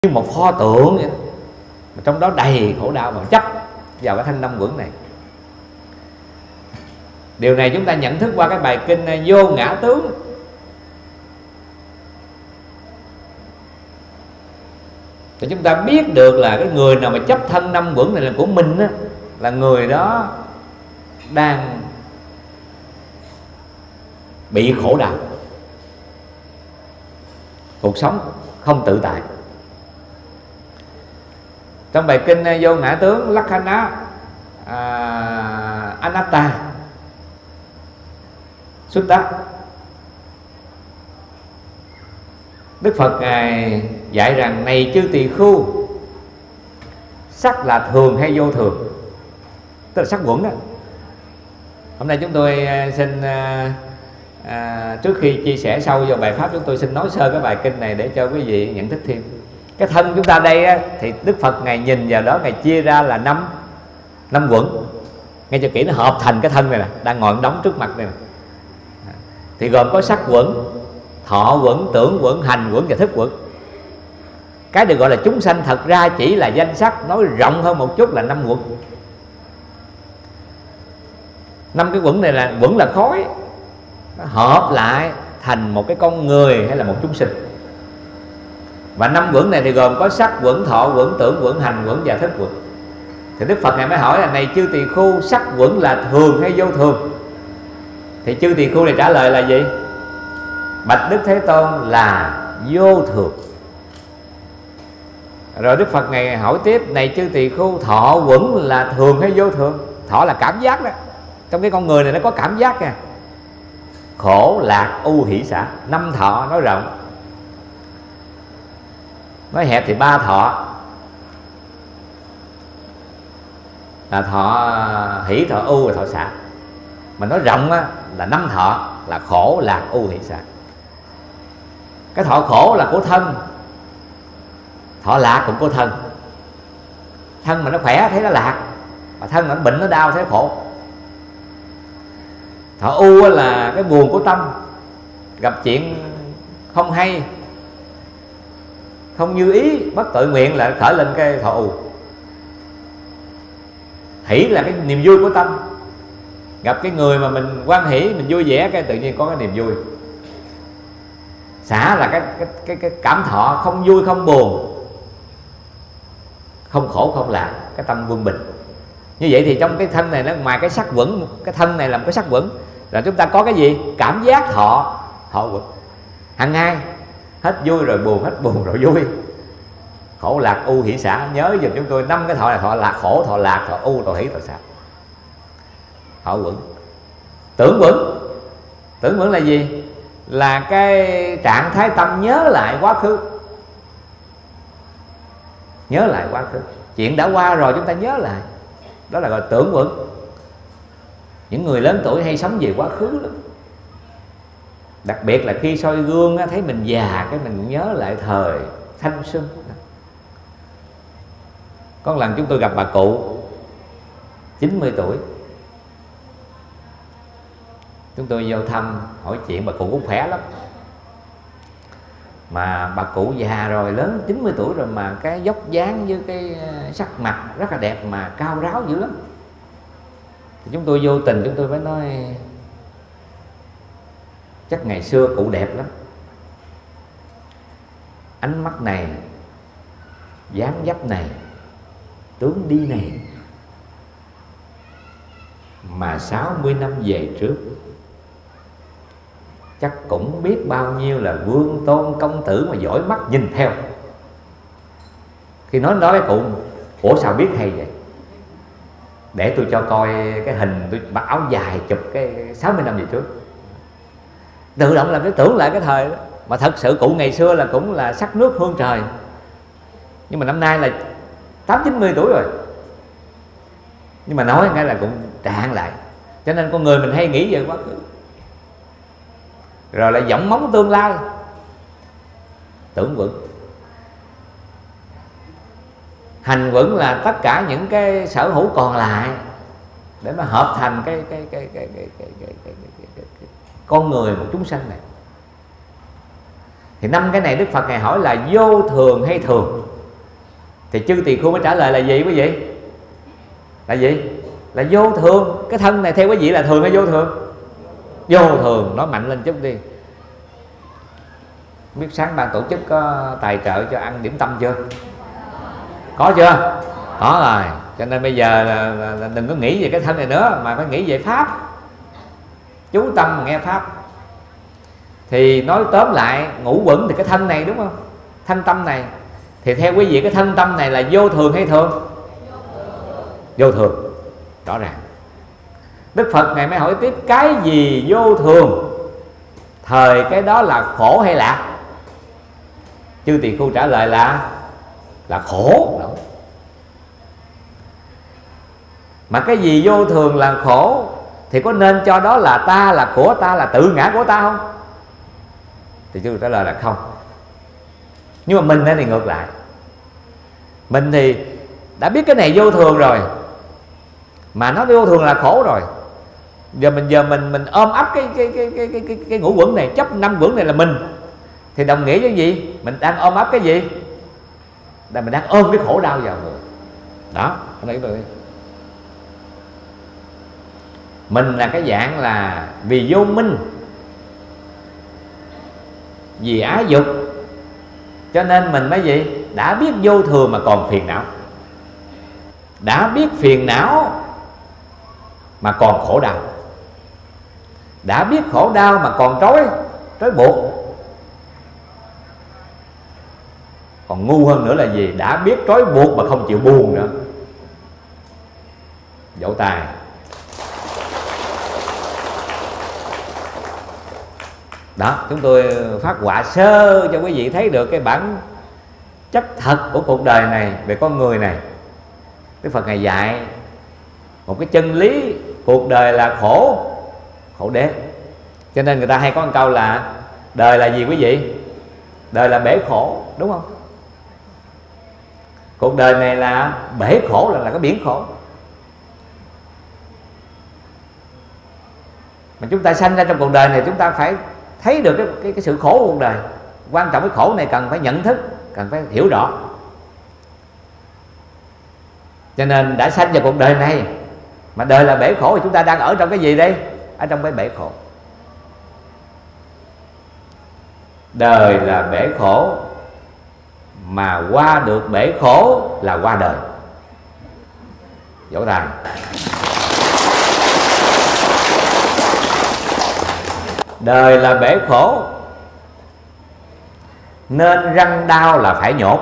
như một pho tượng vậy, mà trong đó đầy khổ đau và chấp vào cái thanh năm uẩn này. Điều này chúng ta nhận thức qua cái bài kinh Vô Ngã Tướng. Thì chúng ta biết được là cái người nào mà chấp thân năm uẩn này là của mình á, là người đó đang bị khổ đau, cuộc sống không tự tại. Trong bài kinh Vô Ngã Tướng Lakkhana Anatta Sutta, Đức Phật Ngài dạy rằng: này chư tỳ khưu, sắc là thường hay vô thường? Tức là sắc uẩn đó. Hôm nay chúng tôi xin trước khi chia sẻ sâu vào bài pháp, chúng tôi xin nói sơ cái bài kinh này để cho quý vị nhận thức thêm. Cái thân chúng ta đây á, thì Đức Phật Ngài nhìn vào đó, Ngài chia ra là năm uẩn. Nghe cho kỹ, nó hợp thành cái thân này nè, đang ngồi đóng trước mặt này nè. Thì gồm có sắc uẩn, thọ uẩn, tưởng uẩn, hành uẩn và thức uẩn. Cái được gọi là chúng sanh thật ra chỉ là danh sắc, nói rộng hơn một chút là năm uẩn. Năm cái uẩn này là uẩn là khối, nó hợp lại thành một cái con người hay là một chúng sinh. Và năm uẩn này thì gồm có sắc uẩn, thọ uẩn, tưởng uẩn, hành uẩn và thức uẩn. Thì Đức Phật Ngài mới hỏi là: này chư tỳ khưu, sắc uẩn là thường hay vô thường? Thì chư tỳ khưu này trả lời là gì? Bạch Đức Thế Tôn, là vô thường. Rồi Đức Phật Ngài hỏi tiếp: này chư tỳ khưu, thọ uẩn là thường hay vô thường? Thọ là cảm giác đó. Trong cái con người này nó có cảm giác nha. Khổ, lạc, ưu, hỷ, xả. Năm thọ nói rộng, nói hẹp thì ba thọ là thọ hỷ, thọ ưu và thọ xả. Mà nói rộng á, là năm thọ là khổ, lạc, ưu, hỷ, xả. Cái thọ khổ là của thân, thọ lạc cũng của thân. Thân mà nó khỏe thấy nó lạc, mà thân mà nó bệnh nó đau thấy khổ. Thọ ưu là cái buồn của tâm, gặp chuyện không hay, không như ý, bất tự nguyện là khởi lên cái thọ ưu. Hỷ là cái niềm vui của tâm, gặp cái người mà mình hoan hỷ, mình vui vẻ, cái tự nhiên có cái niềm vui. Xả là cái cảm thọ, không vui không buồn, không khổ không lạc, cái tâm quân bình. Như vậy thì trong cái thân này nó ngoài cái sắc uẩn, cái thân này là một cái sắc uẩn, rồi chúng ta có cái gì? Cảm giác thọ uẩn. Hằng ngày hết vui rồi buồn, hết buồn rồi vui. Khổ lạc ưu hỷ xả. Nhớ giùm chúng tôi 5 cái thọ là thọ lạc, khổ, thọ lạc, thọ ưu, thọ hỷ, thọ xả. Thọ uẩn. Tưởng uẩn. Tưởng uẩn là gì? Là cái trạng thái tâm nhớ lại quá khứ. Nhớ lại quá khứ, chuyện đã qua rồi chúng ta nhớ lại, đó là gọi tưởng uẩn. Những người lớn tuổi hay sống về quá khứ lắm. Đặc biệt là khi soi gương á, thấy mình già, cái mình nhớ lại thời thanh xuân. Có một lần chúng tôi gặp bà cụ 90 tuổi, chúng tôi vô thăm hỏi chuyện. Bà cụ cũng khỏe lắm, mà bà cụ già rồi, lớn 90 tuổi rồi, mà cái dốc dáng với cái sắc mặt rất là đẹp, mà cao ráo dữ lắm. Thì chúng tôi vô tình chúng tôi mới nói: chắc ngày xưa cụ đẹp lắm, ánh mắt này, dáng dấp này, tướng đi này, mà 60 năm về trước chắc cũng biết bao nhiêu là vương tôn công tử mà giỏi mắt nhìn theo. Khi nói cái cụ: ủa sao biết hay vậy? Để tôi cho coi cái hình tôi mặc áo dài chụp cái 60 năm về trước. Tự động làm cái tưởng lại cái thời đó. Mà thật sự cụ ngày xưa là cũng là sắc nước hương trời, nhưng mà năm nay là 80-90 tuổi rồi. Nhưng mà nói ngay là cũng trạng lại. Cho nên con người mình hay nghĩ về quá khứ, rồi lại vọng móng tương lai. Tưởng uẩn. Hành uẩn là tất cả những cái sở hữu còn lại để mà hợp thành cái con người, một chúng sanh này. Thì 5 cái này Đức Phật Ngài hỏi là vô thường hay thường? Thì chư tỳ khưu mới trả lời là gì quý vị? Là gì? Là vô thường. Cái thân này theo quý vị là thường hay vô thường? Vô thường. Nói mạnh lên chút đi. Biết sáng ban tổ chức có tài trợ cho ăn điểm tâm chưa? Có chưa? Có rồi. Cho nên bây giờ là đừng có nghĩ về cái thân này nữa, mà phải nghĩ về Pháp. Chú tâm nghe Pháp. Thì nói tóm lại, ngũ uẩn thì cái thân này đúng không? Thân tâm này. Thì theo quý vị cái thân tâm này là vô thường hay thường? Vô thường. Rõ ràng. Đức Phật Ngài mới hỏi tiếp, cái gì vô thường? Thời cái đó là khổ hay lạc? Chư tỳ khưu trả lời là khổ. Mà cái gì vô thường là khổ thì có nên cho đó là ta, là của ta, là tự ngã của ta không? Thì chư trả lời là không. Nhưng mà mình thì ngược lại. Mình thì đã biết cái này vô thường rồi, mà nó vô thường là khổ rồi. Giờ mình ôm ấp cái ngũ uẩn này, chấp 5 uẩn này là mình, thì đồng nghĩa với gì? Mình đang ôm ấp cái gì? Là mình đang ôm cái khổ đau vào người. Đó, hôm nay tôi mình là cái dạng là vì vô minh, vì ái dục, cho nên mình mới gì? Đã biết vô thường mà còn phiền não. Đã biết phiền não mà còn khổ đau. Đã biết khổ đau mà còn trói buộc. Còn ngu hơn nữa là gì? Đã biết trói buộc mà không chịu buông nữa. Vỗ tay. Đó, chúng tôi phát họa sơ cho quý vị thấy được cái bản chất thật của cuộc đời này, về con người này. Đức Phật Ngài dạy một cái chân lý cuộc đời là khổ, khổ đế. Cho nên người ta hay có một câu là đời là gì quý vị? Đời là bể khổ, đúng không? Cuộc đời này là bể khổ, là cái biển khổ. Mà chúng ta sanh ra trong cuộc đời này, chúng ta phải thấy được cái sự khổ của cuộc đời. Quan trọng cái khổ này cần phải nhận thức, cần phải hiểu rõ. Cho nên đã sanh vào cuộc đời này, mà đời là bể khổ, thì chúng ta đang ở trong cái gì đây? Ở trong cái bể khổ. Đời là bể khổ, mà qua được bể khổ là qua đời. Vỗ tay. Đời là bể khổ, nên răng đau là phải nhột.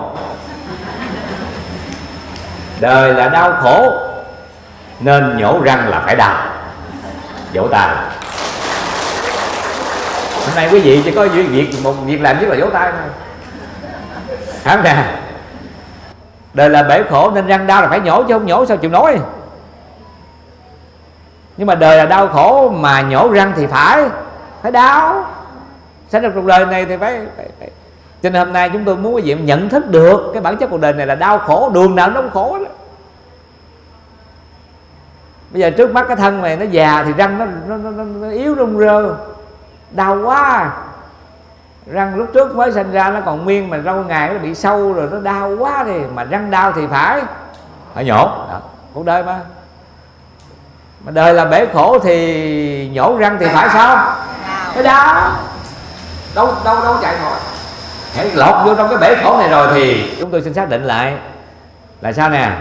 Đời là đau khổ, nên nhổ răng là phải đau. Vỗ tay. Hôm nay quý vị chỉ có một việc làm nhất là vỗ tay thôi. Hả nè? Đời là bể khổ nên răng đau là phải nhổ, chứ không nhổ sao chịu nói. Nhưng mà đời là đau khổ, mà nhổ răng thì phải đau. Sinh ra cuộc đời này thì phải. Cho nên hôm nay chúng tôi muốn quý vị nhận thức được cái bản chất cuộc đời này là đau khổ, đường nào nó cũng khổ đó. Bây giờ trước mắt cái thân này nó già thì răng nó yếu rung rơ, đau quá. Răng lúc trước mới sinh ra nó còn nguyên, mà lâu ngày nó bị sâu rồi, nó đau quá thì mà răng đau thì phải nhổ. Đó, cuộc đời mà đời là bể khổ thì nhổ răng thì phải sao? Phải đau. Đâu chạy nổi. Hãy lọt vô trong cái bể khổ này rồi thì chúng tôi xin xác định lại là sao nè?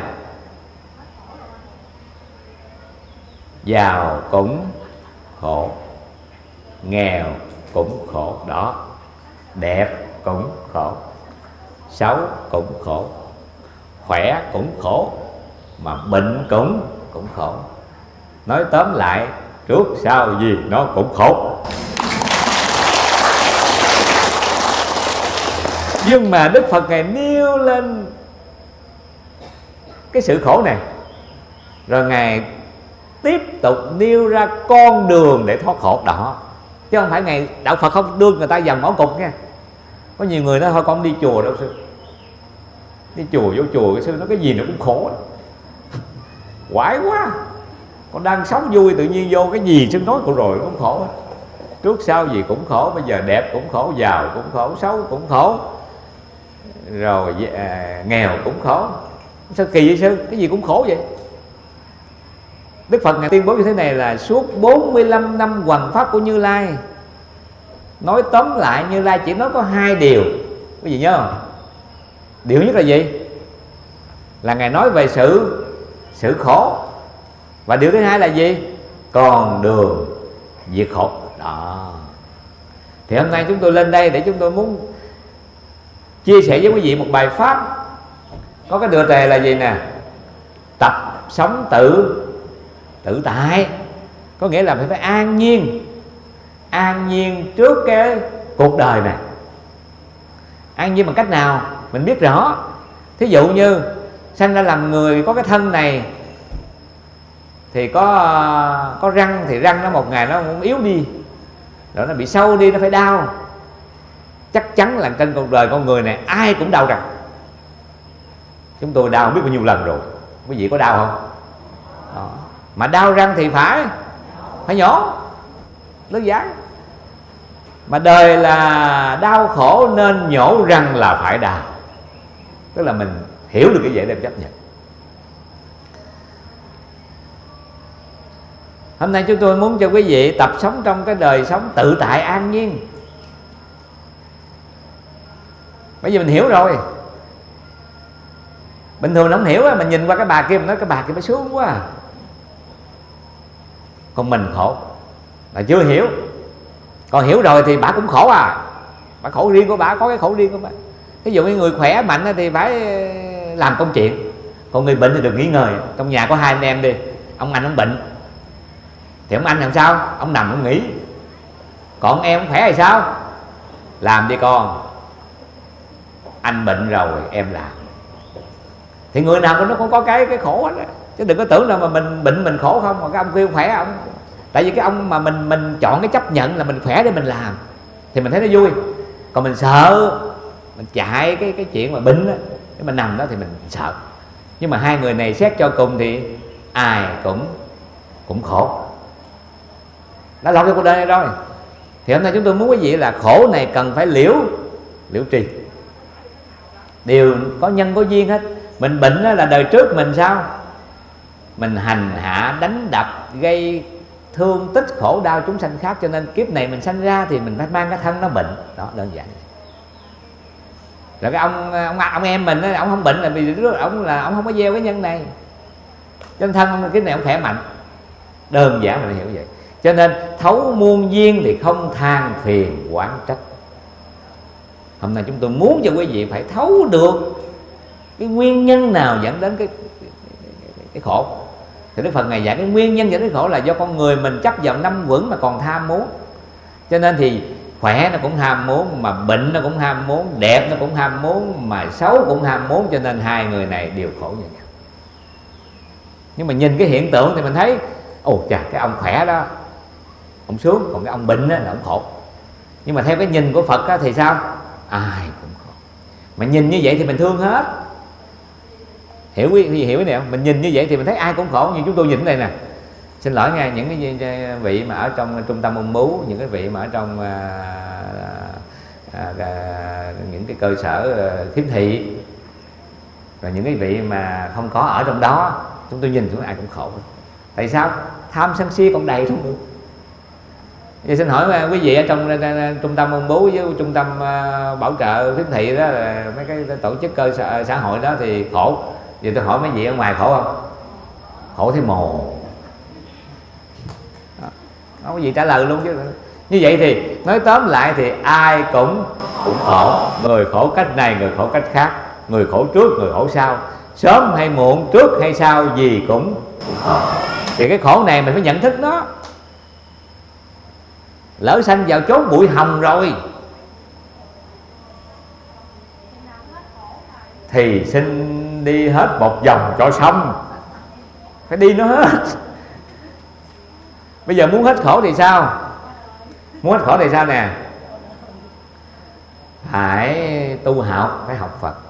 Giàu cũng khổ, nghèo cũng khổ. Đó. Đẹp cũng khổ, xấu cũng khổ, khỏe cũng khổ, mà bệnh cũng khổ. Nói tóm lại, trước sau gì nó cũng khổ. Nhưng mà Đức Phật Ngài nêu lên cái sự khổ này, rồi Ngài tiếp tục nêu ra con đường để thoát khổ. Đó, chứ không phải Ngài đạo Phật không đưa người ta dần bỏ cục nha. Có nhiều người nói thôi con đi chùa đâu sư, đi chùa vô chùa cái sư nó cái gì nó cũng khổ. Quái quá, con đang sống vui tự nhiên vô cái gì sư nói của rồi cũng khổ. Trước sau gì cũng khổ. Bây giờ đẹp cũng khổ, giàu cũng khổ, xấu cũng khổ, rồi nghèo cũng khổ. Sao kỳ vậy sư? Cái gì cũng khổ vậy? Đức Phật Ngài tuyên bố như thế này là suốt 45 năm hoằng pháp của Như Lai, nói tóm lại Như Lai chỉ nói có 2 điều. Cái gì nhớ không? Điều nhất là gì? Là Ngài nói về sự khổ. Và điều thứ hai là gì? Còn đường diệt khổ. Đó. Thì hôm nay chúng tôi lên đây để chúng tôi muốn chia sẻ với quý vị một bài pháp có cái tựa đề là gì nè? Tập sống tự tại. Có nghĩa là phải an nhiên trước cái cuộc đời này. An nhiên bằng cách nào? Mình biết rõ. Thí dụ như sanh ra làm người có cái thân này thì có răng, thì răng nó một ngày nó cũng yếu đi, rồi nó bị sâu đi, nó phải đau. Chắc chắn là trên cuộc đời con người này ai cũng đau răng. Chúng tôi đau biết bao nhiêu lần rồi. Quý vị có đau không? Đó. Mà đau răng thì phải nhổ, đơn giản. Mà đời là đau khổ nên nhổ răng là phải đau. Tức là mình hiểu được cái vậy để chấp nhận. Hôm nay chúng tôi muốn cho quý vị tập sống trong cái đời sống tự tại an nhiên. Bây giờ mình hiểu rồi. Bình thường nó không hiểu á, mình nhìn qua cái bà kia mình nói cái bà kia mới sướng quá à. Còn mình khổ là chưa hiểu. Còn hiểu rồi thì bà cũng khổ à. Bà khổ riêng của bà, có cái khổ riêng của bà. Ví dụ như người khỏe mạnh thì phải làm công chuyện, còn người bệnh thì được nghỉ ngơi. Trong nhà có 2 anh em đi, ông anh ông bệnh thì ông anh làm sao? Ông nằm ông nghỉ. Còn em khỏe thì sao? Làm đi con, anh bệnh rồi em làm. Thì người nào cũng nó cũng có cái khổ hết. Chứ đừng có tưởng là mà mình bệnh mình khổ không, mà cái ông kia khỏe ông. Tại vì cái ông mà mình chọn cái chấp nhận là mình khỏe để mình làm thì mình thấy nó vui. Còn mình sợ, mình chạy cái chuyện mà bệnh đó, cái mình nằm đó thì mình sợ. Nhưng mà hai người này xét cho cùng thì ai cũng khổ. Đã lọt cho cuộc đời này rồi. Thì hôm nay chúng tôi muốn quý vị là khổ này cần phải liễu trì. Đều có nhân có duyên hết. Mình bệnh đó là đời trước mình sao? Mình hành hạ, đánh đập, gây thương tích khổ đau chúng sanh khác, cho nên kiếp này mình sanh ra thì mình phải mang cái thân nó bệnh. Đó, đơn giản. Rồi cái ông em mình đó, ông không bệnh là vì ông không có gieo cái nhân này. Cho thân ông kiếp này ông khỏe mạnh. Đơn giản mình hiểu vậy. Cho nên thấu muôn duyên thì không than phiền oán trách. Hôm nay chúng tôi muốn cho quý vị phải thấu được cái nguyên nhân nào dẫn đến cái khổ. Thì Đức Phật Ngài dạy cái nguyên nhân dẫn đến khổ là do con người mình chấp vào 5 vững mà còn tham muốn. Cho nên thì khỏe nó cũng ham muốn, mà bệnh nó cũng ham muốn, đẹp nó cũng ham muốn, mà xấu cũng ham muốn. Cho nên hai người này đều khổ như nhau. Nhưng mà nhìn cái hiện tượng thì mình thấy ồ chà, cái ông khỏe đó ông sướng, còn cái ông bệnh đó là ông khổ. Nhưng mà theo cái nhìn của Phật đó thì sao? Ai cũng khổ. Mà nhìn như vậy thì mình thương hết. Hiểu cái này không? Mình nhìn như vậy thì mình thấy ai cũng khổ. Như chúng tôi nhìn đây nè, xin lỗi nha, những cái vị mà ở trong trung tâm ung bướu, những cái vị mà ở trong những cái cơ sở khiếm thị, và những cái vị mà không có ở trong đó, chúng tôi nhìn xuống ai cũng khổ. Tại sao? Tham sân si còn đầy không được. Vậy xin hỏi quý vị ở trong trung tâm ung bướu với trung tâm bảo trợ khiếm thị đó, mấy cái tổ chức cơ sở xã hội đó thì khổ. Vậy tôi hỏi mấy vị ở ngoài khổ không? Khổ thấy mồ. Không có gì trả lời luôn chứ. Như vậy thì nói tóm lại thì ai cũng khổ. Người khổ cách này, người khổ cách khác, người khổ trước, người khổ sau, sớm hay muộn, trước hay sau gì cũng khổ. Thì cái khổ này mình phải nhận thức nó. Lỡ sanh vào chốn bụi hồng rồi thì xin đi hết một vòng cho xong. Phải đi nó hết. Bây giờ muốn hết khổ thì sao? Muốn hết khổ thì sao nè? Phải tu học, phải học Phật.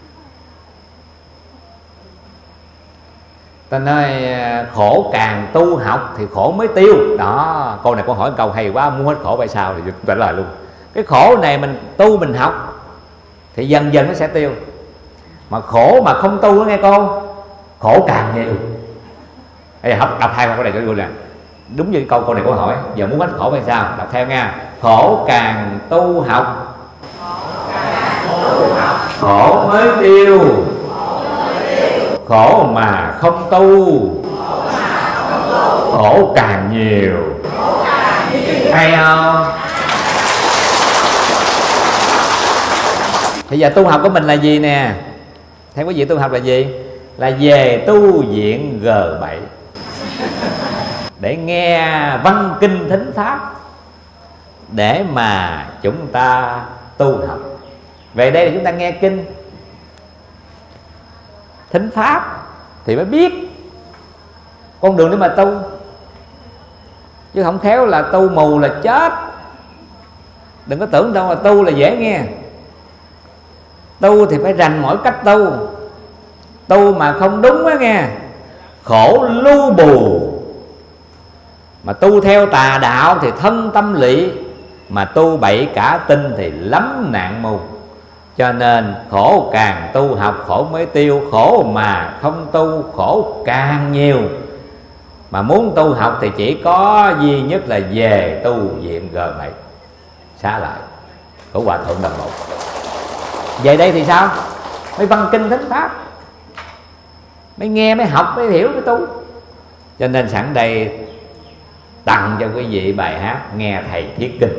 Ta nói khổ càng tu học thì khổ mới tiêu. Đó, câu này cô hỏi câu hay quá. Muốn hết khổ tại sao thì trả lời luôn. Cái khổ này mình tu mình học thì dần dần nó sẽ tiêu. Mà khổ mà không tu đó nghe cô, khổ càng nhiều. Bây giờ đọc hai câu này cho vui nè, đúng như câu này của hỏi. Giờ muốn hết khổ phải sao? Đọc theo nha. Khổ càng tu học, khổ mới tiêu. Khổ mà không tu, khổ càng nhiều. Hay không? Bây giờ tu học của mình là gì nè? Theo quý vị tu học là gì? Là về tu viện G7 để nghe văn kinh thính pháp, để mà chúng ta tu học. Về đây là chúng ta nghe kinh thính pháp thì mới biết con đường để mà tu, chứ không khéo là tu mù là chết. Đừng có tưởng đâu là tu là dễ nghe. Tu thì phải rành mỗi cách tu. Tu mà không đúng á nghe, khổ lưu bù. Mà tu theo tà đạo thì thân tâm lụy, mà tu bậy cả tinh thì lắm nạn mù. Cho nên khổ càng tu học khổ mới tiêu. Khổ mà không tu khổ càng nhiều. Mà muốn tu học thì chỉ có duy nhất là về tu viện G7 xá lại của Hòa Thượng Đồng Bộ. Về đây thì sao? Mới văn kinh thính pháp, mới nghe, mới học, mới hiểu, mới tu. Cho nên sẵn đây tặng cho quý vị bài hát Nghe Thầy Thiết Kinh.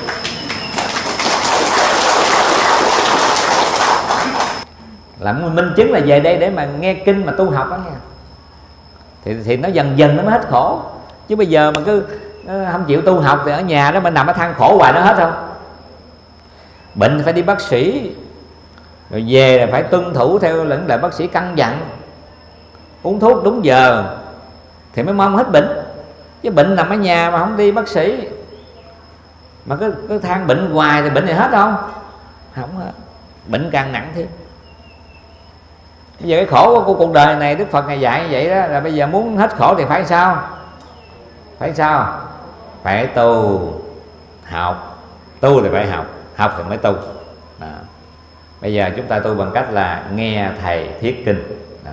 Là minh chứng là về đây để mà nghe kinh mà tu học đó nha. Thì nó dần dần nó mới hết khổ. Chứ bây giờ mà cứ không chịu tu học thì ở nhà đó mà nằm ở than khổ hoài nó hết không? Bệnh phải đi bác sĩ, rồi về là phải tuân thủ theo lệnh lại bác sĩ căn dặn, uống thuốc đúng giờ thì mới mong hết bệnh. Chứ bệnh nằm ở nhà mà không đi bác sĩ, mà cứ than bệnh hoài thì bệnh này hết không? Không hết, bệnh càng nặng thêm. Bây giờ cái khổ của cuộc đời này Đức Phật Ngài dạy như vậy đó, là bây giờ muốn hết khổ thì phải sao? Phải sao? Phải tu học. Tu thì phải học, học thì mới tu đó. Bây giờ chúng ta tu bằng cách là nghe Thầy Thiết Kinh đó.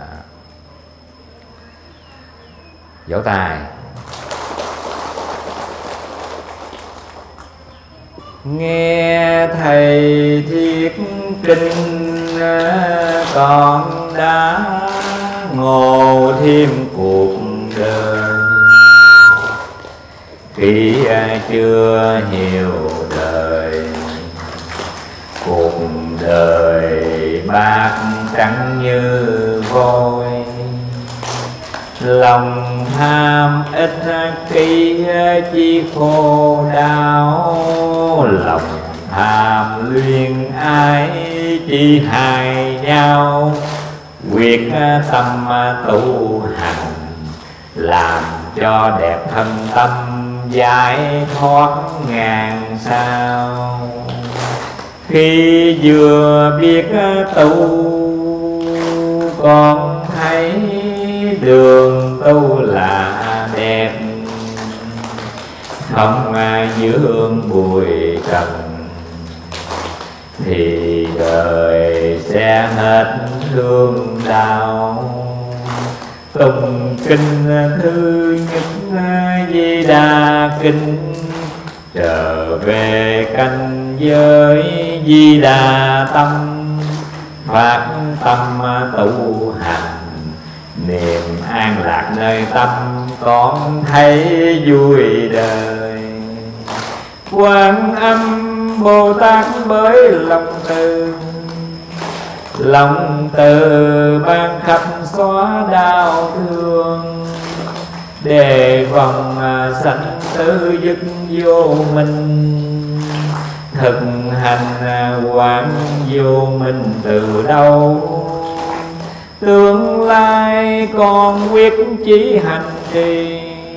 Vỗ tay. Nghe Thầy Thiết Kinh con đã ngộ thêm cuộc đời. Khi chưa hiểu đời, cuộc đời bạc trắng như vôi. Lòng tham ích kỷ chi khổ đau, lòng tham luyên ái chi hại nhau. Quyết tâm tu hành làm cho đẹp thân tâm, giải thoát ngàn sao. Khi vừa biết tu con thấy đường tu là đẹp, không dưỡng bụi trần thì đời sẽ hết thương đau. Tụng kinh thứ nhất Di Đà Kinh, trở về cảnh giới Di Đà tâm. Phát tâm tu hành, niềm an lạc nơi tâm, con thấy vui đời. Quan Âm Bồ Tát bởi lòng từ ban khắp xóa đau thương, đề phòng sanh tử dứt vô minh. Thực hành quán vô minh từ đâu, tương lai con quyết chí hành trì.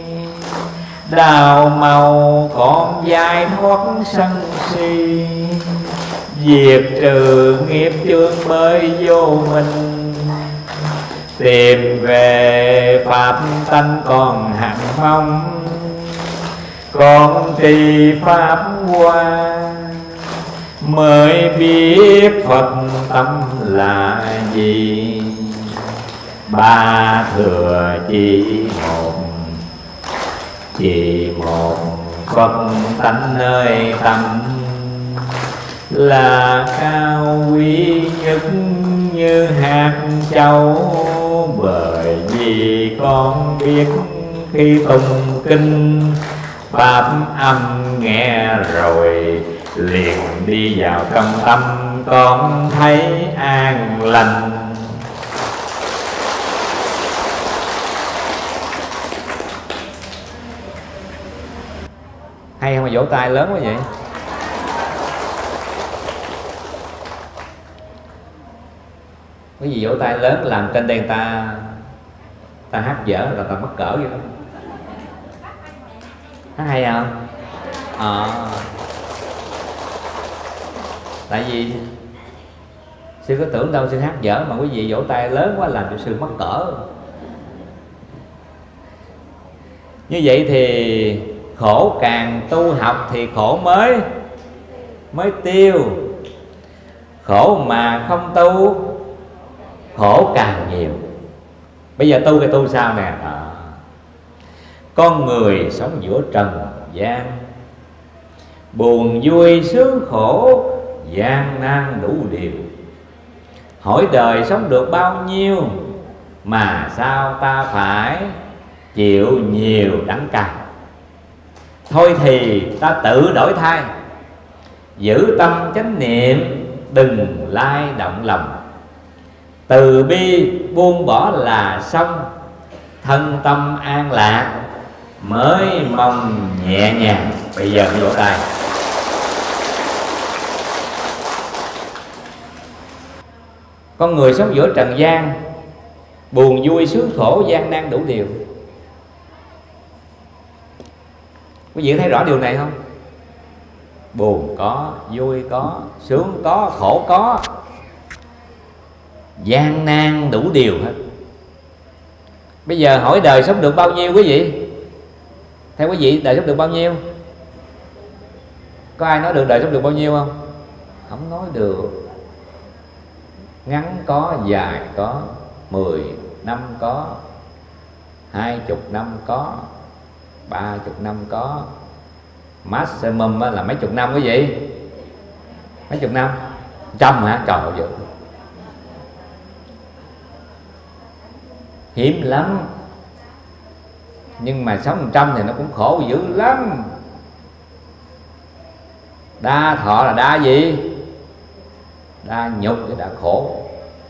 Đào màu con giải thoát sân si, diệt trừ nghiệp chướng bởi vô minh. Tìm về pháp tánh còn hạnh mong, con trì pháp hoa. mới biết Phật tâm là gì. Ba thừa chỉ một Phật tánh nơi tâm, là cao quý nhất như hạt châu. Bởi vì con biết khi tụng kinh pháp âm nghe rồi, liền đi vào trong tâm con thấy an lành. Hay không mà vỗ tay lớn quá vậy? Cái gì vỗ tay lớn làm trên đây ta hát dở là ta mắc cỡ vậy đó. Hát hay không? Tại vì sư có tưởng đâu sư hát dở mà quý vị vỗ tay lớn quá làm cho sư mắc cỡ. Như vậy thì khổ càng tu học thì khổ mới tiêu. Khổ mà không tu khổ càng nhiều. Bây giờ tu cái tu sao nè? Con người sống giữa trần gian, buồn vui sướng khổ, gian nan đủ điều. Hỏi đời sống được bao nhiêu, mà sao ta phải chịu nhiều đắng cay. Thôi thì ta tự đổi thay, giữ tâm chánh niệm, đừng lai động lòng. Từ bi buông bỏ là xong, thân tâm an lạc mới mong nhẹ nhàng. Bây giờ vỗ tay. Con người sống giữa trần gian, buồn vui sướng khổ, gian nan đủ điều. Quý vị thấy rõ điều này không? Buồn có, vui có, sướng có, khổ có, gian nan đủ điều hết. Bây giờ hỏi đời sống được bao nhiêu quý vị? Theo quý vị đời sống được bao nhiêu? Có ai nói được đời sống được bao nhiêu không? Không nói được. Ngắn có, dài có, 10 năm có, 20 năm có, 30 năm có, maximum là mấy chục năm quý vị? Mấy chục năm? 100 hả? Trời ơi, hiếm lắm. Nhưng mà sống 100 thì nó cũng khổ dữ lắm. Đa thọ là đa gì? Đa nhục thì đa khổ.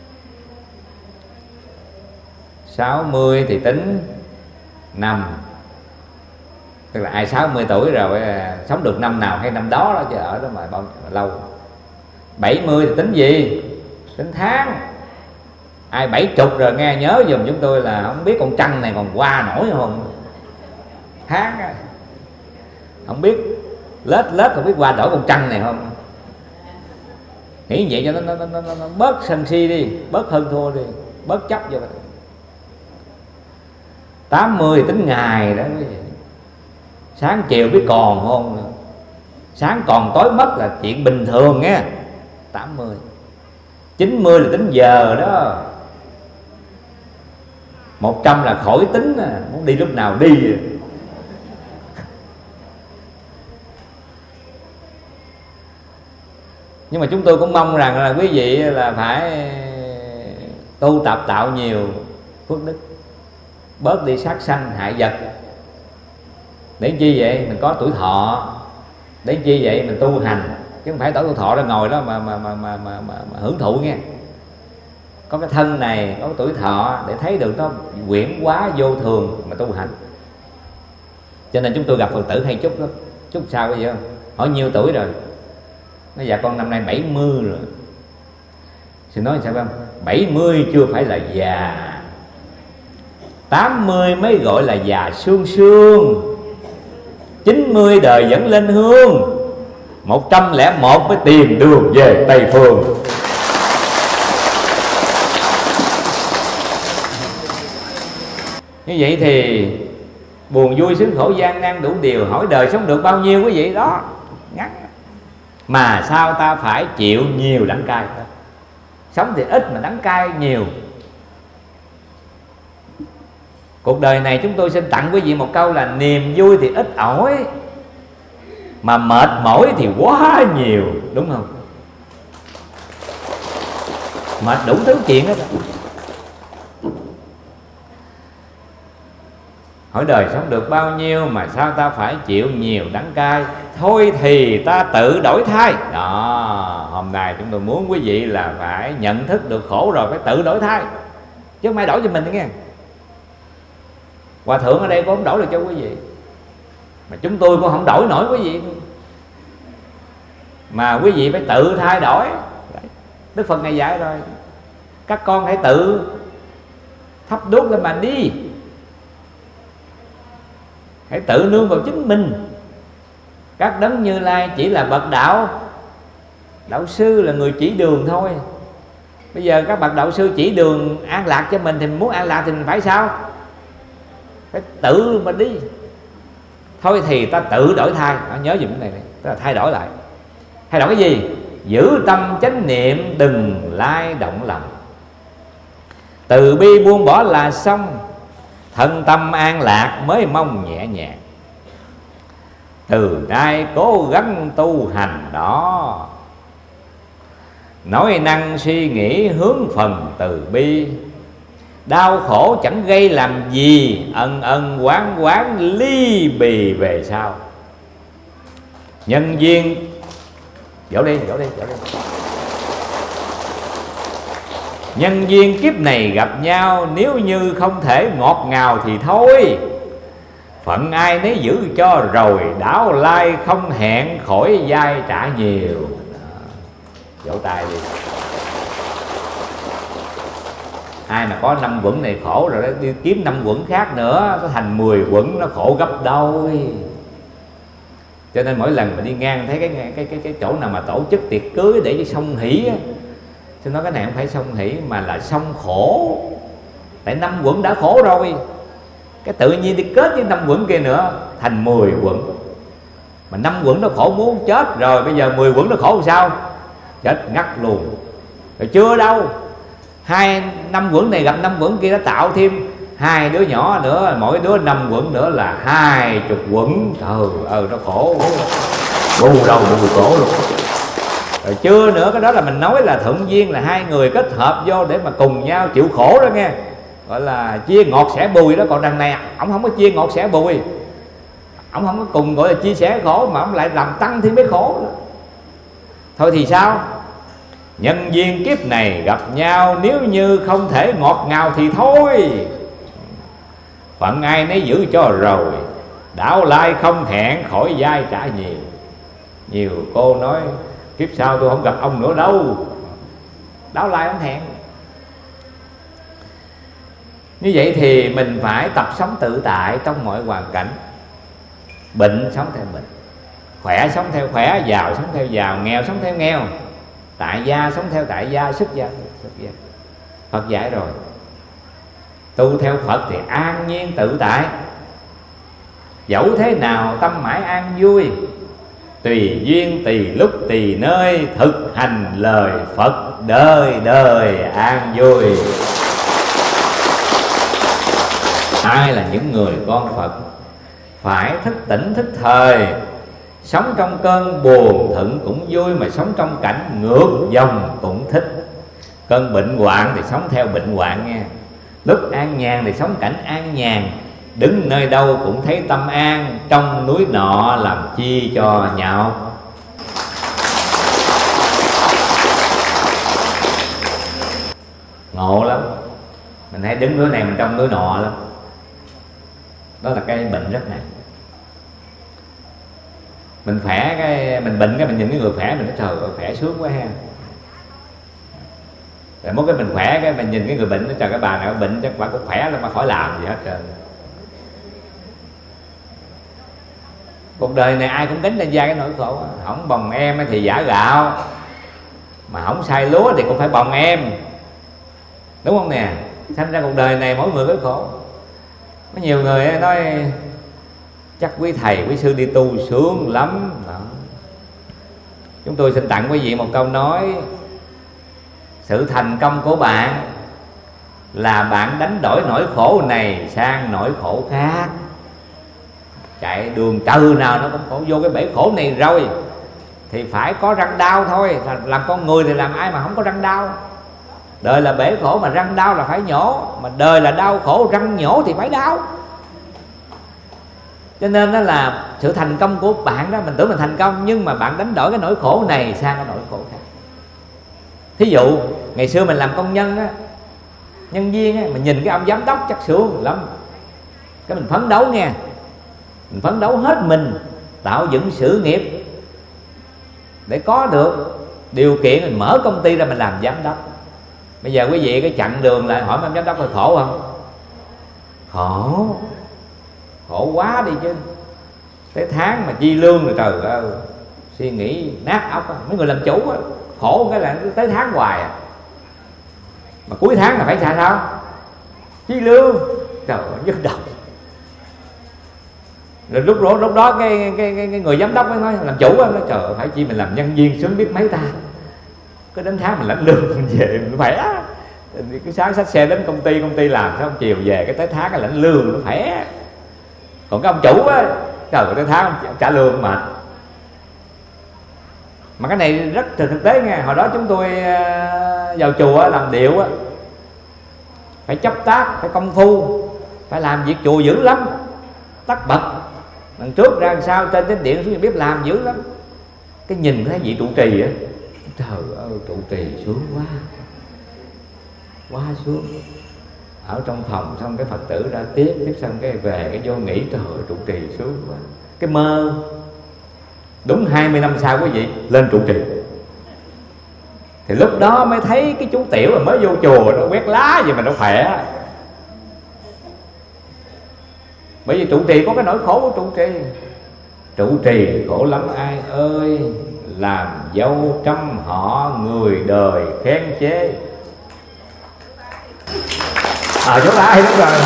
60 thì tính năm, tức là ai 60 tuổi rồi sống được năm nào hay năm đó chứ ở đó mà bao lâu. 70 thì tính gì? Tính tháng. Ai 70 rồi nghe nhớ giùm chúng tôi là không biết con trăng này còn qua nổi không? Tháng á, không biết lết không biết qua nổi con trăng này không? Nghĩ vậy cho nó bớt sân si đi, bớt hơn thua đi, bớt chấp vô. 80 tính ngày đó quý vị. Sáng chiều biết còn không nữa. Sáng còn tối mất là chuyện bình thường nghe. 80. 90 là tính giờ đó. 100 là khỏi tính, muốn đi lúc nào đi. Nhưng mà chúng tôi cũng mong rằng là quý vị là phải tu tập tạo nhiều phước đức, bớt đi sát sanh hại vật. Để chi vậy? Mình có tuổi thọ. Để chi vậy? Mình tu hành, chứ không phải tuổi thọ ra ngồi đó mà hưởng thụ nghe. Có cái thân này, có cái tuổi thọ để thấy được nó quyển quá vô thường mà tu hành. Cho nên chúng tôi gặp Phật tử hay chúc lắm. Chúc sao bây giờ? Hỏi nhiêu tuổi rồi? Nó dạ con năm nay 70 rồi. Sư nói sao không? 70 chưa phải là già, 80 mới gọi là già sương sương, 90 đời vẫn lên hương, 101 mới tìm đường về Tây Phương. Như vậy thì buồn vui sướng khổ gian nan đủ điều. Hỏi đời sống được bao nhiêu quý vị? Đó, ngắn. mà sao ta phải chịu nhiều đắng cay. Sống thì ít mà đắng cay nhiều. Cuộc đời này chúng tôi xin tặng quý vị một câu là niềm vui thì ít ỏi, mà mệt mỏi thì quá nhiều, đúng không? Mệt đủ thứ chuyện hết. Hỏi đời sống được bao nhiêu mà sao ta phải chịu nhiều đắng cay, thôi thì ta tự đổi thay. Đó, hôm nay chúng tôi muốn quý vị là phải nhận thức được khổ rồi phải tự đổi thay, chứ không ai đổi cho mình nghe. Hòa thượng ở đây cũng không đổi được cho quý vị, mà chúng tôi cũng không đổi nổi quý vị, mà quý vị phải tự thay đổi. Đức Phật Ngài dạy rồi, các con hãy tự thắp đuốc lên mà đi, hãy tự nương vào chính mình. Các đấng Như Lai chỉ là bậc đạo, đạo sư là người chỉ đường thôi. Bây giờ các bậc đạo sư chỉ đường an lạc cho mình, thì muốn an lạc thì mình phải sao? Phải tự mà đi. Thôi thì ta tự đổi thay. Nhớ dùm cái này, tức là thay đổi lại. Thay đổi cái gì? Giữ tâm chánh niệm, đừng lai động lòng. Từ bi buông bỏ là xong, thân tâm an lạc mới mong nhẹ nhàng. Từ nay cố gắng tu hành đó, nói năng suy nghĩ hướng phần từ bi. Đau khổ chẳng gây làm gì, ân ân quán quán ly bì về sau. Nhân duyên, dỗ đi. Nhân duyên kiếp này gặp nhau, nếu như không thể ngọt ngào thì thôi. Phận ai nấy giữ cho rồi, đảo lai không hẹn khỏi dai trả nhiều. Vỗ tay đi. Ai mà có 5 quẩn này khổ rồi đó, đi kiếm 5 quẩn khác nữa, nó thành 10 quẩn, nó khổ gấp đôi. Cho nên mỗi lần mà đi ngang thấy cái chỗ nào mà tổ chức tiệc cưới để cho song hỷ á, xin nói cái này không phải song hỷ mà là song khổ. Tại 5 quẩn đã khổ rồi, cái tự nhiên đi kết với 5 quẩn kia nữa thành 10 quẩn. Mà 5 quẩn nó khổ muốn chết rồi, bây giờ 10 quẩn nó khổ làm sao? Chết ngắt luôn. Rồi chưa đâu, 5 quẩn này gặp 5 quẩn kia, nó tạo thêm 2 đứa nhỏ nữa, mỗi đứa 5 quẩn nữa là 20 quẩn. Nó khổ, bù đầu bù cổ luôn. Rồi chưa nữa, cái đó là mình nói là thuận duyên, là 2 người kết hợp vô để mà cùng nhau chịu khổ đó nghe, gọi là chia ngọt sẻ bùi đó. Còn đằng này ổng không có chia ngọt sẻ bùi, ổng không có cùng gọi là chia sẻ khổ, mà ổng lại làm tăng thêm cái khổ đó. Thôi thì sao? Nhân duyên kiếp này gặp nhau, nếu như không thể ngọt ngào thì thôi. Phận ai nấy giữ cho rồi, đảo lai không hẹn khỏi dai trả nhiều. Nhiều cô nói kiếp sau tôi không gặp ông nữa đâu, đảo lai không hẹn. Như vậy thì mình phải tập sống tự tại trong mọi hoàn cảnh. Bệnh sống theo bệnh, khỏe sống theo khỏe, giàu sống theo giàu, nghèo sống theo nghèo, tại gia sống theo tại gia, xuất gia. Phật dạy rồi, tu theo Phật thì an nhiên tự tại, dẫu thế nào tâm mãi an vui. Tùy duyên tùy lúc tùy nơi, thực hành lời Phật đời đời an vui. Ai là những người con Phật phải thức tỉnh thức thời, sống trong cơn buồn thận cũng vui, mà sống trong cảnh ngược dòng cũng thích. Cơn bệnh hoạn thì sống theo bệnh hoạn nghe, lúc an nhàn thì sống cảnh an nhàn. Đứng nơi đâu cũng thấy tâm an, trong núi nọ làm chi cho nhạo. Ngộ lắm. Mình thấy đứng núi này mình trong núi nọ lắm. Đó là cái bệnh rất nặng. Mình khỏe cái mình bệnh cái mình nhìn cái người khỏe mình nói trời ơi khỏe sướng quá ha. Rồi mỗi cái mình khỏe cái mình nhìn cái người bệnh nói trời cái bà nào bệnh chắc bà cũng khỏe lắm mà khỏi làm gì hết trơn. Cuộc đời này ai cũng gánh lên vai cái nỗi khổ. Không bồng em thì giả gạo, mà không sai lúa thì cũng phải bồng em, đúng không nè? Thành ra cuộc đời này mỗi người có khổ. Có nhiều người nói chắc quý thầy quý sư đi tu sướng lắm đó. Chúng tôi xin tặng quý vị một câu nói: sự thành công của bạn là bạn đánh đổi nỗi khổ này sang nỗi khổ khác. Chạy đường trừ nào nó cũng khổ, vô cái bể khổ này rồi thì phải có răng đau thôi. Làm con người thì làm ai mà không có răng đau. Đời là bể khổ mà răng đau là phải nhổ, mà đời là đau khổ răng nhổ thì phải đau. Cho nên đó là sự thành công của bạn đó, mình tưởng mình thành công nhưng mà bạn đánh đổi cái nỗi khổ này sang cái nỗi khổ khác. Thí dụ ngày xưa mình làm công nhân á, nhân viên á, mình nhìn cái ông giám đốc chắc sướng lắm, cái mình phấn đấu nghe, mình phấn đấu hết mình tạo dựng sự nghiệp để có được điều kiện mình mở công ty ra mình làm giám đốc. Bây giờ quý vị cái chặn đường lại hỏi ông giám đốc là khổ không? Khổ quá đi chứ. Tới tháng mà chi lương rồi trời ơi, suy nghĩ nát óc á. Mấy người làm chủ á, khổ cái là tới tháng hoài à. Mà cuối tháng là phải trả sao? Chi lương. Trời ơi, nhức đầu. Rồi lúc đó cái người giám đốc mới nói, làm chủ á, nói trời ơi, phải chi mình làm nhân viên sướng biết mấy ta. Cứ đến tháng mình lãnh lương mình về mình khỏe. Cái sáng xách xe đến công ty làm xong chiều về, cái tới tháng cái lãnh lương nó khỏe. Còn cái ông chủ á, trời ơi, tới tháng trả lương mà cái này rất thực tế nghe. Hồi đó chúng tôi vào chùa làm điệu á, phải chấp tác, phải công phu, phải làm việc chùa dữ lắm, tất bật đằng trước ra đằng sau, trên chánh điện xuống biết làm dữ lắm. Cái nhìn thấy vị trụ trì á, trời ơi trụ trì sướng quá sướng. Ở trong phòng xong cái Phật tử ra tiếp xong cái về cái vô nghỉ, trời ơi trụ trì sướng quá. Cái mơ đúng 20 năm sau quý vị lên trụ trì, thì lúc đó mới thấy cái chú Tiểu mà mới vô chùa nó quét lá gì mà nó khỏe. Bởi vì trụ trì có cái nỗi khổ của trụ trì. Trụ trì khổ lắm ai ơi, làm dâu trăm họ người đời khen chế. Chỗ ai đúng rồi.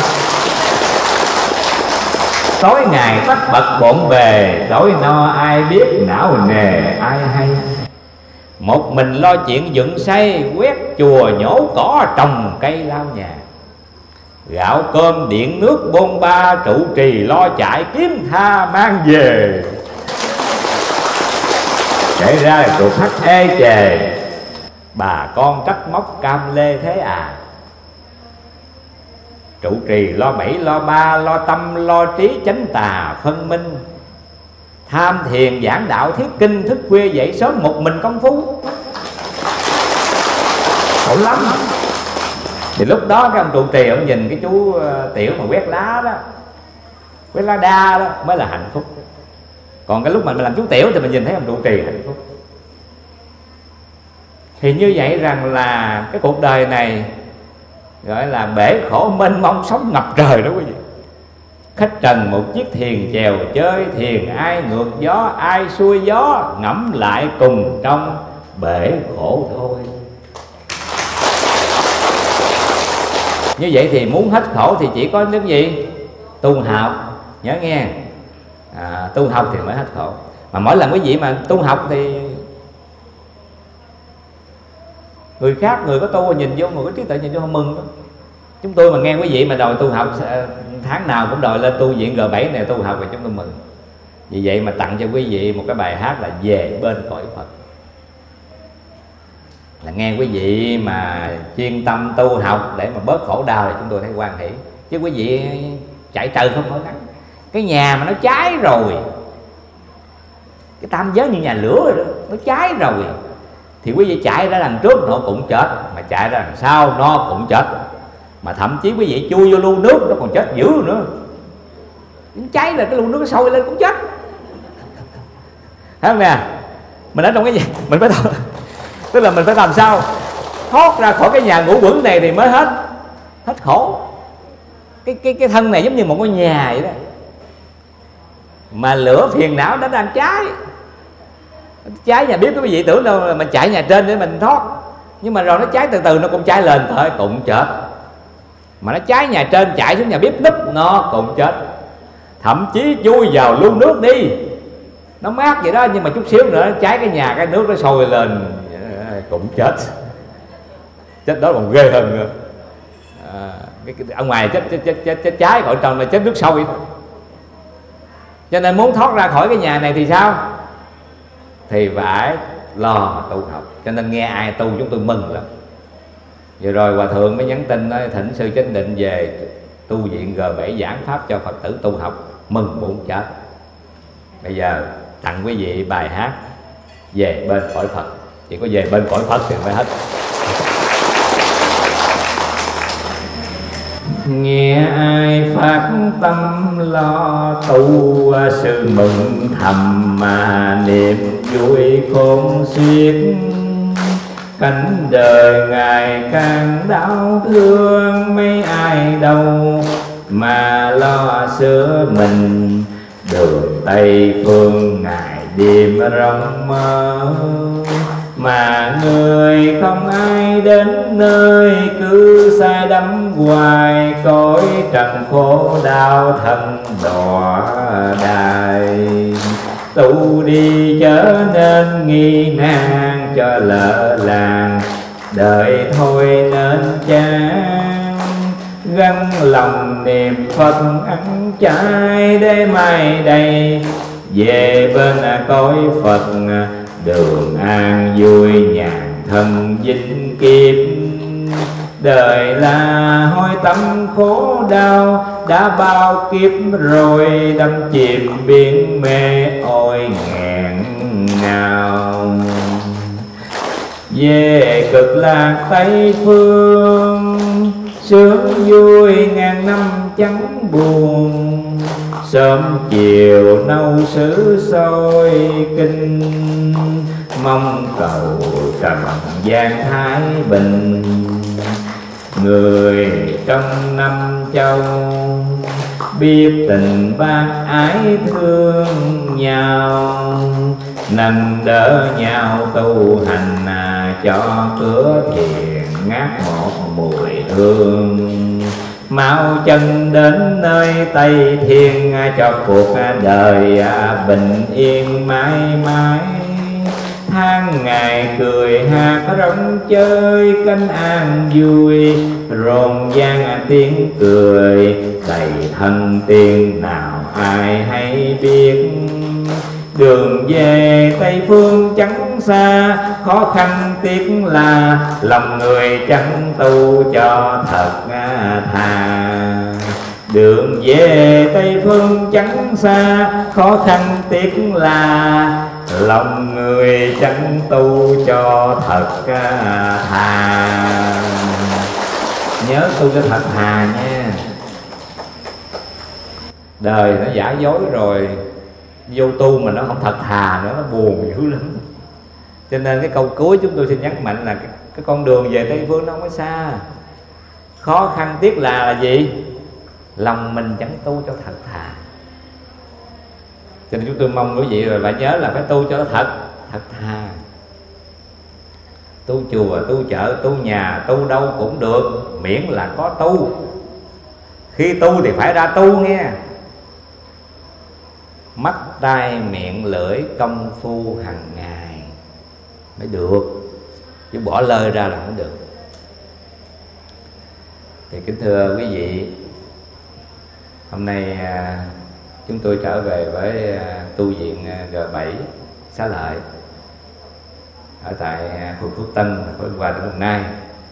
Tối ngày tất bật bộn bề, đói no ai biết não nề ai hay. Một mình lo chuyện dựng xây, quét chùa nhổ cỏ trồng cây lau nhà. Gạo cơm điện nước bôn ba, trụ trì lo chạy kiếm tha mang về. Kể ra là cuộc khách ê chề, bà con trách móc cam lê thế à. Trụ trì lo bảy lo ba, lo tâm lo trí chánh tà phân minh. Tham thiền giảng đạo thiết kinh, thức khuya dậy sớm một mình công phu. Khổ lắm. Thì lúc đó cái ông trụ trì ông nhìn cái chú Tiểu mà quét lá đó, quét lá đa đó mới là hạnh phúc. Còn cái lúc mà mình làm chú Tiểu thì mình nhìn thấy ông trụ trì hạnh phúc. Thì như vậy rằng là cái cuộc đời này gọi là bể khổ mênh mông sóng ngập trời đó quý vị. Khách trần một chiếc thuyền chèo chơi, thuyền ai ngược gió ai xuôi gió, ngẫm lại cùng trong bể khổ thôi. Như vậy thì muốn hết khổ thì chỉ có những gì? Tu học, nhớ nghe. Tu học thì mới hết khổ. Mà mỗi lần quý vị mà tu học thì người khác, người có tu nhìn vô, người có trí tuệ nhìn vô họ mừng đó. Chúng tôi mà nghe quý vị mà đòi tu học, tháng nào cũng đòi lên tu viện G7 này tu học thì chúng tôi mừng. Vì vậy mà tặng cho quý vị một cái bài hát là Về Bên Cõi Phật. Là nghe quý vị mà chuyên tâm tu học để mà bớt khổ đau thì chúng tôi thấy hoan hỷ. Chứ quý vị chạy trời không khỏi nắng. Cái nhà mà nó cháy rồi, cái tam giới như nhà lửa rồi đó, nó cháy rồi, thì quý vị chạy ra đằng trước nó cũng chết, mà chạy ra đằng sau nó cũng chết. Mà thậm chí quý vị chui vô lu nước nó còn chết dữ nữa. Nó cháy là cái lu nước nó sôi lên cũng chết. Thấy không nè? Mình ở trong cái gì? Mình phải tức là mình phải làm sao thoát ra khỏi cái nhà ngũ quẩn này thì mới hết khổ. Cái thân này giống như một ngôi nhà vậy đó, mà lửa phiền não nó đang cháy nhà bếp. Quý vị tưởng đâu là mình chạy nhà trên để mình thoát, nhưng mà rồi nó cháy từ từ nó cũng cháy lên thôi cũng chết. Mà nó cháy nhà trên chạy xuống nhà bếp núp nó cũng chết. Thậm chí chui vào lu nước đi nó mát vậy đó, nhưng mà chút xíu nữa cháy cái nhà, cái nước nó sôi lên cũng chết đó còn ghê hơn nữa. Ở ngoài chết cháy, còn trong là chết nước sôi thôi. Cho nên muốn thoát ra khỏi cái nhà này thì sao? Thì phải lo tu học. Cho nên nghe ai tu chúng tôi mừng lắm. Vừa rồi Hòa Thượng mới nhắn tin nói thỉnh Sư Chánh Định về tu viện G7 giảng pháp cho Phật tử tu học, mừng muốn chết. Bây giờ tặng quý vị bài hát Về Bên Cõi Phật. Chỉ có về bên cõi Phật thì mới hết. Nghe ai phát tâm lo tu, sự mừng thầm mà niềm vui khôn xiết. Cánh đời ngày càng đau thương, mấy ai đâu mà lo sửa mình. Đường Tây Phương ngày đêm rong mơ, mà người không ai đến nơi, cứ say đắm hoài cõi trần khổ đau thân đọa đài. Tu đi trở nên nghi nan cho lỡ làng, đời thôi nên chán. Gắn lòng niệm Phật ăn chay, để mai đây về bên cõi Phật. Đường an vui nhàn thân vinh kiếp, đời là hối tâm khổ đau. Đã bao kiếp rồi đắm chìm biển mê, ôi nghẹn ngào. Về cực lạc Tây Phương, sướng vui ngàn năm chẳng buồn. Sớm chiều nâu sứ sôi kinh, mong cầu trần gian thái bình. Người trong năm châu biết tình bác ái thương nhau, nâng đỡ nhau tu hành cho cửa thiền ngát một mùi hương. Mau chân đến nơi Tây Thiên, cho cuộc đời bình yên mãi mãi. Tháng ngày cười hát rong chơi, cánh an vui rộn ràng tiếng cười. Đầy thân tiên nào ai hay biết, đường về Tây Phương chẳng xa. Khó khăn tiếc là lòng người chẳng tu cho thật thà. Đường về Tây Phương chẳng xa, khó khăn tiếc là lòng người chẳng tu cho thật thà. Nhớ tu cho thật thà nha. Đời nó giả dối rồi, vô tu mà nó không thật thà nữa, nó buồn dữ lắm. Cho nên cái câu cuối chúng tôi xin nhắc mạnh là cái con đường về Tây Phương nó không có xa. Khó khăn tiếc là gì? Lòng mình chẳng tu cho thật thà. Cho nên chúng tôi mong quý vị rồi phải nhớ là phải tu cho nó thật thà. Tu chùa, tu chợ, tu nhà, tu đâu cũng được, miễn là có tu. Khi tu thì phải ra tu nghe. Mắt tai miệng lưỡi công phu hàng ngày mới được, chứ bỏ lơi ra là không được. Thì kính thưa quý vị, hôm nay chúng tôi trở về với tu viện G7 Xá Lợi ở tại phường Phước Tân, thành phố Biên Hòa, tỉnh Đồng Nai,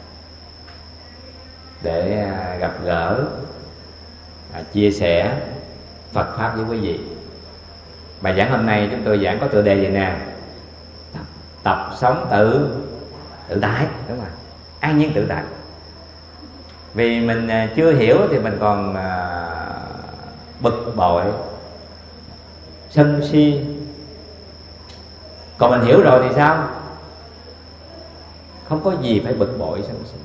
để gặp gỡ, chia sẻ Phật pháp với quý vị. Bài giảng hôm nay chúng tôi giảng có tựa đề vậy nè: tập sống tự tại, đúng không? An nhiên tự tại. Vì mình chưa hiểu thì mình còn bực bội, sân si. Còn mình hiểu rồi thì sao? Không có gì phải bực bội sân si.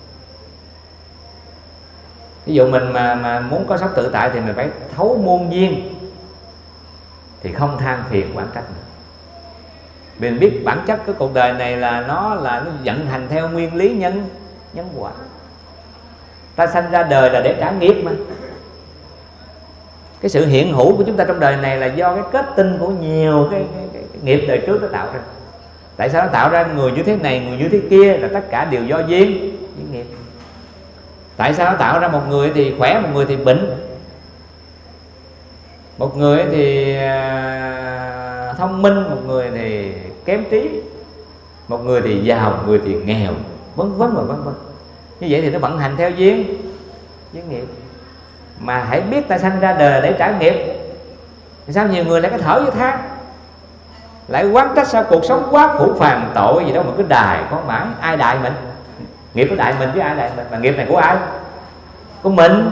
Ví dụ mình mà muốn có sống tự tại thì mình phải thấu muôn duyên, thì không than phiền oán trách nữa. Mình biết bản chất cái cuộc đời này là nó vận hành theo nguyên lý nhân quả. Ta sanh ra đời là để trả nghiệp mà. Cái sự hiện hữu của chúng ta trong đời này là do cái kết tinh của nhiều cái nghiệp đời trước nó tạo ra. Tại sao nó tạo ra người như thế này, người như thế kia? Là tất cả đều do duyên với nghiệp. Tại sao nó tạo ra một người thì khỏe, một người thì bệnh, một người thì thông minh, một người thì kém trí, một người thì giàu, một người thì nghèo, vân vân và vân vân. Như vậy thì nó vận hành theo duyên với nghiệp. Mà hãy biết ta sanh ra đời để trả nghiệp. Sao nhiều người lại cái thở với than, lại quán trách sao cuộc sống quá phủ phàng tội gì đâu mà cứ đài con mãi. Ai đài mình? Nghiệp có đài mình chứ ai đài mình? Mà nghiệp này của ai? Của mình.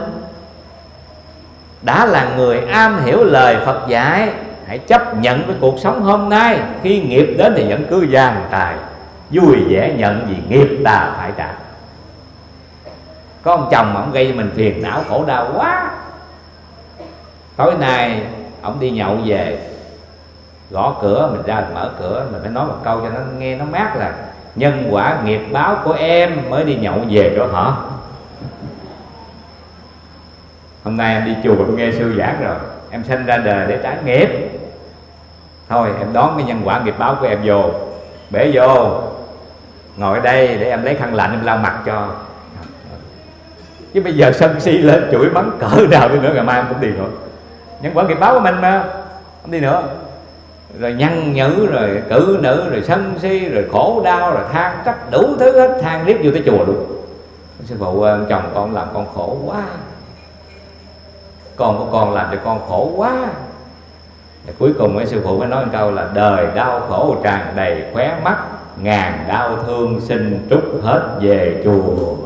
Đã là người am hiểu lời Phật dạy, hãy chấp nhận với cuộc sống hôm nay. Khi nghiệp đến thì vẫn cứ giàn tài, vui vẻ nhận vì nghiệp ta phải trả. Có ông chồng mà ông gây cho mình phiền não khổ đau quá. Tối nay ông đi nhậu về, gõ cửa, mình ra mình mở cửa, mình phải nói một câu cho nó nghe nó mát là nhân quả nghiệp báo của em mới đi nhậu về đó hả? Hôm nay em đi chùa em nghe sư giảng rồi, em sinh ra đời để trả nghiệp. Thôi em đón cái nhân quả nghiệp báo của em vô, bể vô, ngồi ở đây để em lấy khăn lạnh em lau mặt cho. Chứ bây giờ sân si lên chửi mắng cỡ nào đi nữa, ngày mai em cũng đi nữa. Nhân quả nghiệp báo của mình mà, không đi nữa. Rồi nhăn nhữ, rồi cử nữ, rồi sân si, rồi khổ đau, rồi than trách đủ thứ hết, than riết vô tới chùa luôn. Sư phụ, chồng con làm con khổ quá, con của con làm cho con khổ quá. Và cuối cùng ấy, sư phụ mới nói một câu là đời đau khổ tràn đầy khóe mắt, ngàn đau thương xin trút hết về chùa.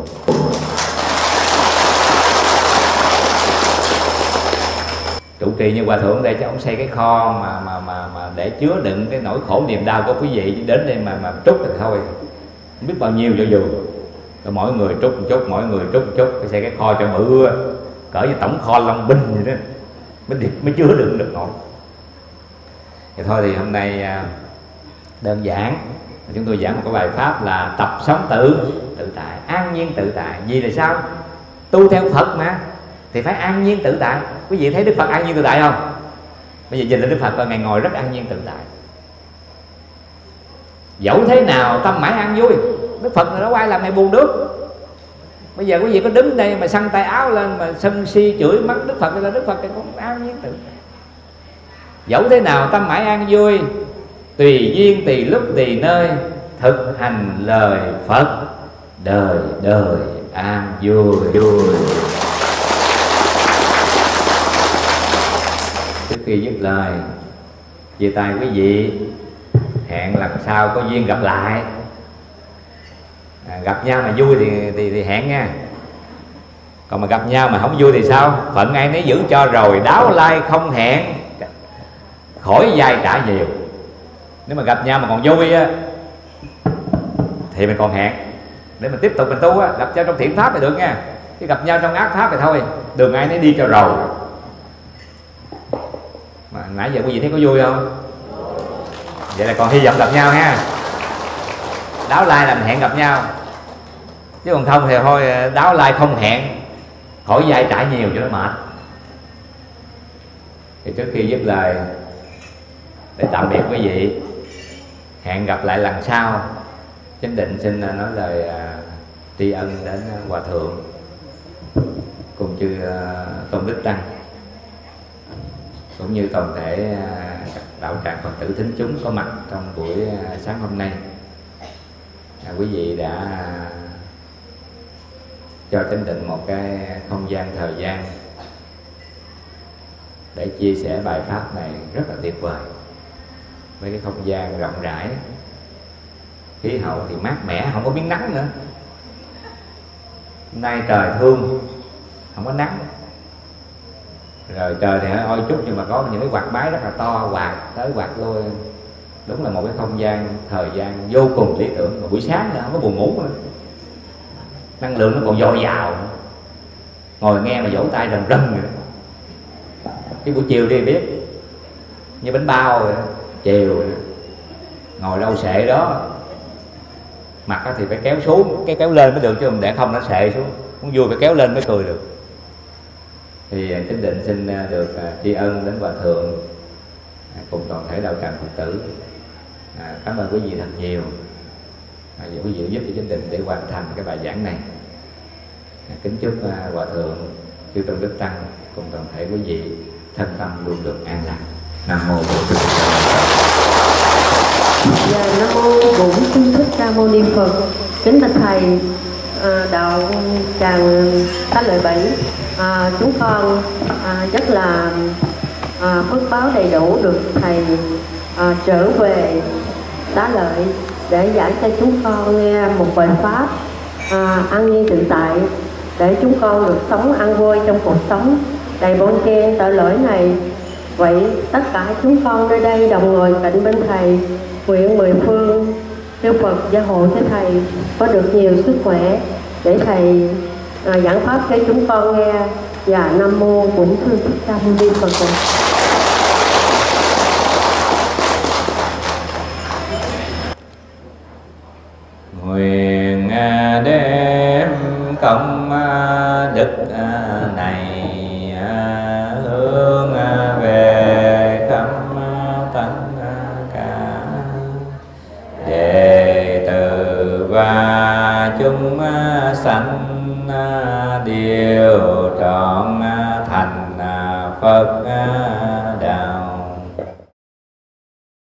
Trụ trì như hòa thượng đây cho ông xây cái kho mà để chứa đựng cái nỗi khổ niềm đau của quý vị, đến đây mà trút thì thôi không biết bao nhiêu cho dù. Rồi mỗi người trút một chút, mỗi người trút một chút, phải xây cái kho cho bự cỡ như tổng kho Long Binh vậy đó mới chứa đựng được nổi. Thì thôi thì hôm nay đơn giản chúng tôi giảng một cái bài pháp là tập sống tự tại, an nhiên tự tại. Vì là sao? Tu theo Phật mà thì phải an nhiên tự tại. Quý vị thấy Đức Phật an nhiên tự tại không? Bây giờ nhìn lên Đức Phật là Ngài ngồi rất an nhiên tự tại. Dẫu thế nào tâm mãi an vui. Đức Phật là đâu ai làm Ngài buồn được. Bây giờ quý vị có đứng đây mà xăng tay áo lên mà sân si chửi mắng Đức Phật là Đức Phật thì cũng an nhiên tự tại. Dẫu thế nào tâm mãi an vui, tùy duyên tùy lúc tùy nơi, thực hành lời Phật, đời đời an vui. Trước khi dứt lời chia tay quý vị, hẹn lần sau có duyên gặp lại. Gặp nhau mà vui thì hẹn nha. Còn mà gặp nhau mà không vui thì sao? Phận ai nấy giữ cho rồi, đáo lai không hẹn, khỏi dai trả nhiều. Nếu mà gặp nhau mà còn vui á thì mình còn hẹn để mình tiếp tục mình tu á. Gặp nhau trong thiện pháp thì được nha, chứ gặp nhau trong ác pháp thì thôi, đường ai nấy đi cho rồi. Mà nãy giờ quý vị thấy có vui không? Vậy là còn hy vọng gặp nhau ha. Đáo lai là mình hẹn gặp nhau, chứ còn không thì thôi đáo lai không hẹn, khỏi dai trả nhiều cho nó mệt. Thì trước khi dứt lời để tạm biệt quý vị, hẹn gặp lại lần sau, Chánh Định xin nói lời tri ân đến Hòa Thượng cùng chư Tôn Đức Tăng, cũng như toàn thể đạo tràng Phật tử thính chúng có mặt trong buổi sáng hôm nay. Quý vị đã cho Chánh Định một cái không gian thời gian để chia sẻ bài pháp này rất là tuyệt vời. Với cái không gian rộng rãi, khí hậu thì mát mẻ, không có miếng nắng nữa. Hôm nay trời thương, không có nắng. Rồi trời thì hơi oi chút nhưng mà có những cái quạt máy rất là to, quạt tới quạt lui. Đúng là một cái không gian thời gian vô cùng lý tưởng. Mà buổi sáng nữa không có buồn ngủ nữa, năng lượng nó còn dồi dào, ngồi nghe mà vỗ tay rần rần vậy đó. Cái buổi chiều đi biết như bánh bao vậy đó. Chiều vậy đó. Ngồi lâu sệ đó, mặt thì phải kéo xuống, cái kéo lên mới được, chứ không để không nó sệ xuống. Muốn vui phải kéo lên mới cười được. Thì Chánh Định xin được tri ân đến Hòa Thượng cùng toàn thể đạo tràng Phật tử. Cảm ơn quý vị thật nhiều. Và quý vị giúp cho Chánh Định để hoàn thành cái bài giảng này. Kính chúc Hòa Thượng, chư tôn đức tăng cùng toàn thể quý vị thân tâm luôn được an lạc. Nam mô Bổn Sư Thích Ca Mâu Ni Phật. Dạ, Nam mô Bổn Sư Thích Ca Mâu Ni Phật. Kính bạch thầy, đạo tràng Xá Lợi 7, chúng con rất là phước báo đầy đủ được thầy trở về Xá Lợi để giải cho chúng con nghe một bài pháp an nhiên tự tại, để chúng con được sống an vui trong cuộc sống đầy bon chen tội lỗi này. Vậy tất cả chúng con nơi đây đồng ngồi cạnh bên thầy, nguyện mười phương chư Phật gia hộ cho thầy có được nhiều sức khỏe để thầy giảng pháp cho chúng con nghe. Và Nam mô Bổn Sư Thích Ca Mâu Ni Phật. Nguyện đem công đức này hướng về khắp tất cả đệ tử và chúng sanh đều trọn